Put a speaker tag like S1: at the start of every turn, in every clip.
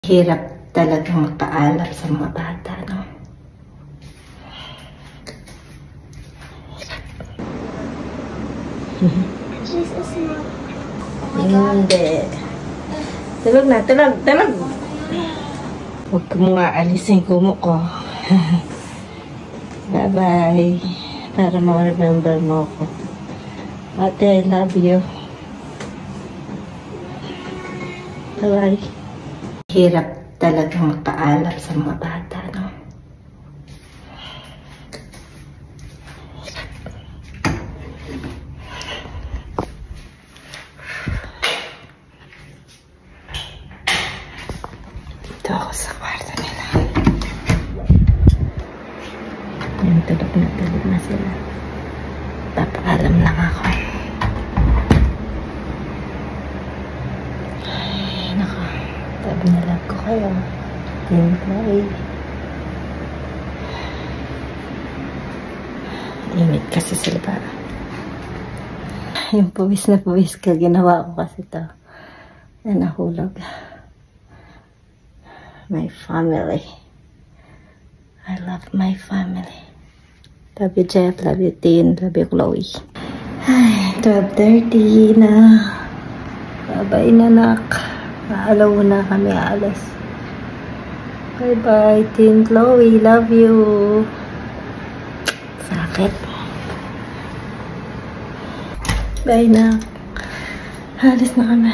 S1: Hirap talagang magpaalam sa mga bata, no? Hindi. Tulog na, tulog, tulog! Huwag ko mga alisin kumo ko. Bye-bye. Para ma-remember mo ko. Ate, I love you. Bye-bye. Hirap talagang magpaalam sa mga bata, no? Dito ako sa kwarto nila. Yung tulog na sila. Papaalam lang ako. Ay, nako. Sabi na lang ko kayo. Tinitay. Init kasi sila ba? Yung pawis na pawis ka, ginawa ko kasi ito. Na nahulog. My family. I love my family. Love you, Jeff. Love you, Tin. Love you, Chloe. Ay, 12:30 na. Bye-bye na, nak. Maalaw na kami alas. Bye-bye, Tin, Chloe. Love you. Sakit. Bye, nak. Alis na kami.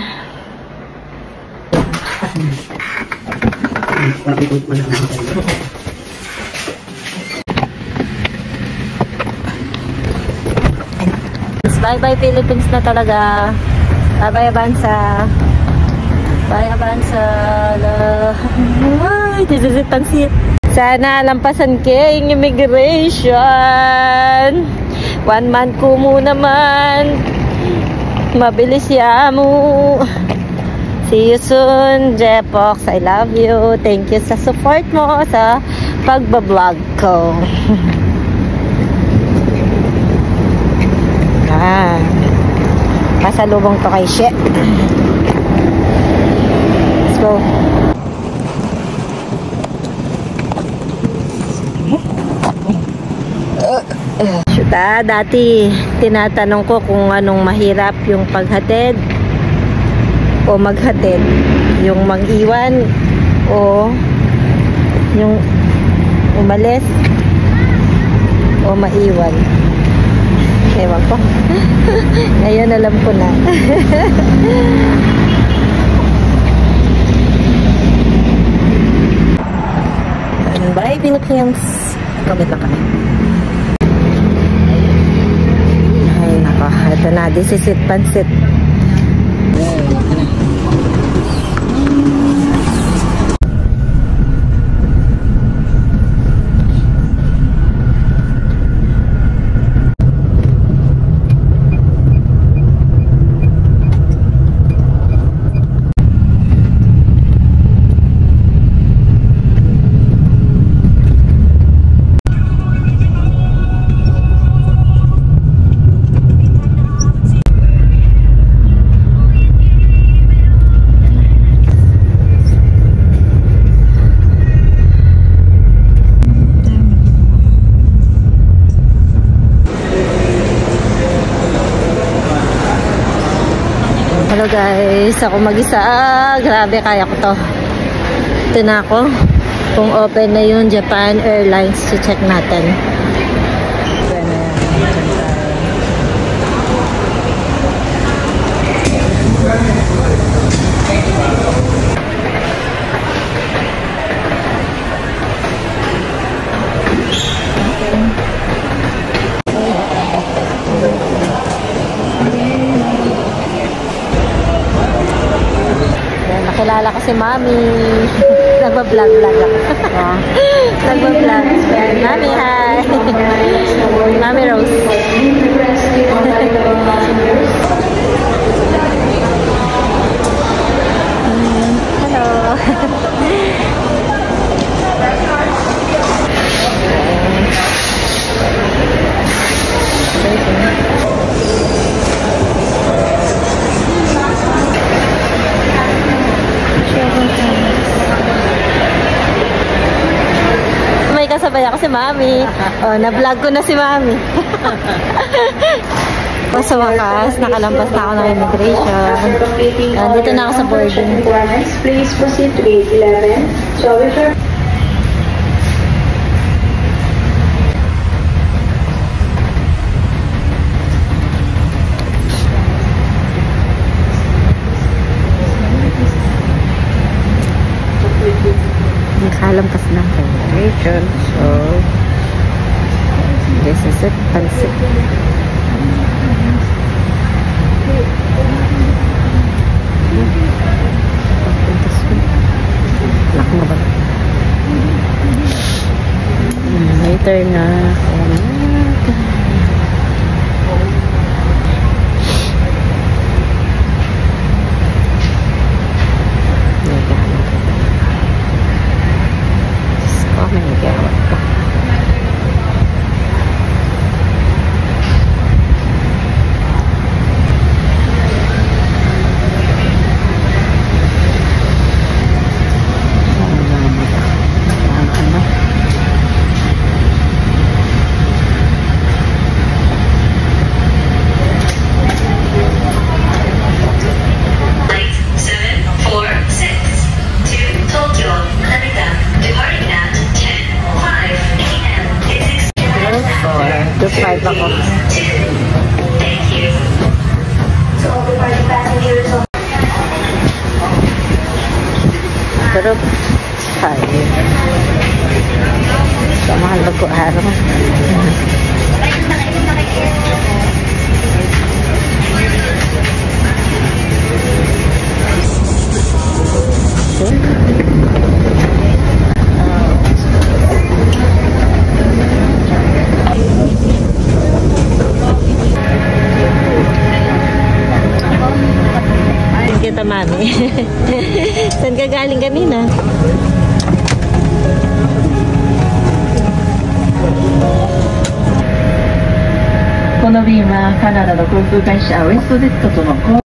S1: Bye-bye Philippines na talaga. Bye-bye Abansa. Bye Abansa. Ay, pansit. Sana lampasan yung immigration. 1 month ko mo naman. Mabilis ya mo. See you soon, Jepox. I love you. Thank you sa support mo sa pagbablog ko. Pasalubong to kay She. Let's go. Shoota, dati tinatanong ko kung anong mahirap yung paghatid o maghatid, yung mag-iwan o yung umalis o maiwan. Ewan ko. Ngayon alam ko na. Bye, Philippines. Comment na kami. Ay, nako. Ito na. This is it, pansit. Hello guys, ako mag-isa. Grabe, kaya ko to. Ito na ako. Kung open na yung Japan Airlines, check natin. Nakilala ko si Mami. Nagbablog-vlog ako. Nagbablog. Mami, hi! Mami Rose. Hello. Sure. ko si Mami. Oh, na-vlog ko na si Mami. O sa wakas, nakalampas na ako ng immigration. Dito na ako sa boarding.
S2: Please proceed to gate 11. So we sure.
S1: Nakalampas na ang immigration. So, this is it. Pansit. Laki na ba? Later na. Five ako.
S2: Thank you. So all the party passengers.
S1: Group 5. So, mahal ko araw. Kita Mami. Saan ka galing kanina?
S2: Kono便はカナダの航空会社ウエストジェットとの